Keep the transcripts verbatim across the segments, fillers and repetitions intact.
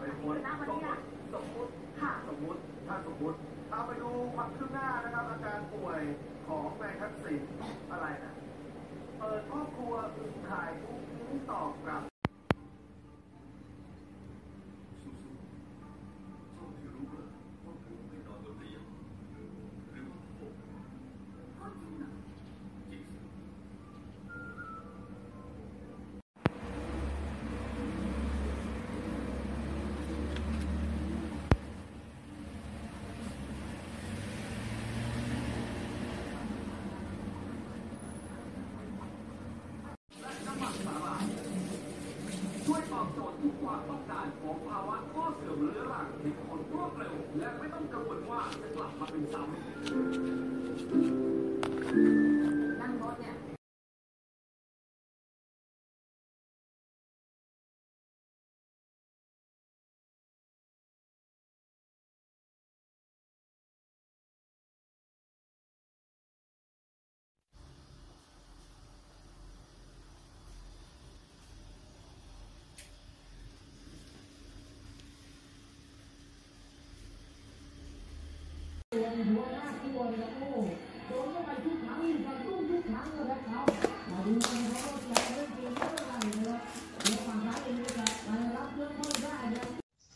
เป็นคนสมมติสมมติค่ะสมมติถ้าสมมติเอาไปดูความคืบหน้านะครับอาการป่วยของนายทักษิณอะไรนะเปิดครอบครัวอึ่งถ่ายทุกนิ้วตอบกลับช่วยตอบโจทย์ทุกความต้องการของภาวะข้อเสื่อมเรื้อรังที่คนรวดเร็วและไม่ต้องกังวลว่าจะกลับมาเป็นซ้ำนั่งรถเนี่ยหัวหน้าตัวเนี่ยโอ้โดนเข้าไปทุกครั้งกระตุ้นทุกครั้งเลยครับมาดูกันครับว่าจะเล่นเกมเท่าไหร่นะครับเดี๋ยวฝั่งซ้ายเองจะรับเรื่องเข้าได้นะ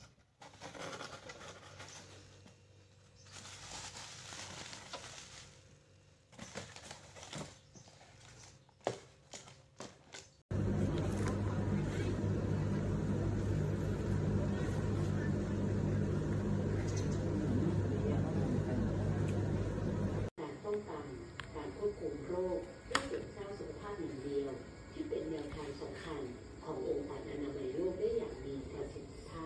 ป้องกันการควบคุมโรคด้วยเด็กสร้างสุขภาพหนึ่งเดียวที่เป็นแนวทางสำคัญขององค์การอนามัยโลกได้อย่างมีประสิทธิภาพ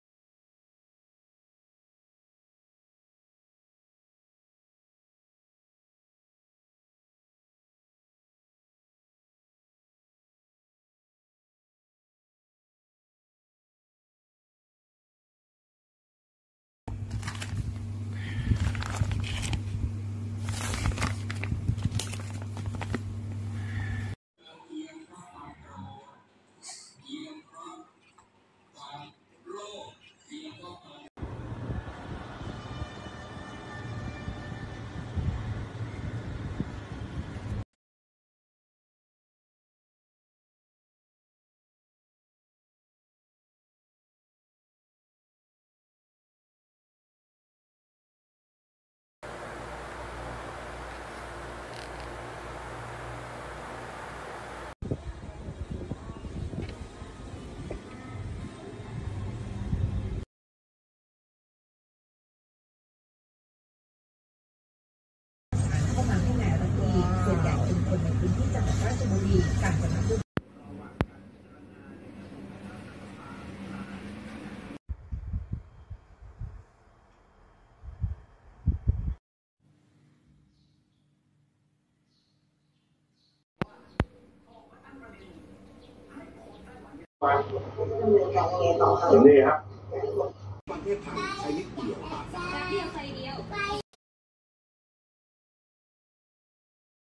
ส่วนใหญ่เป็นคนในพื้นที่จังหวัดราชบุรีกาญจนบุรีนี่ครับประเทศไทยใช้นิดเดียว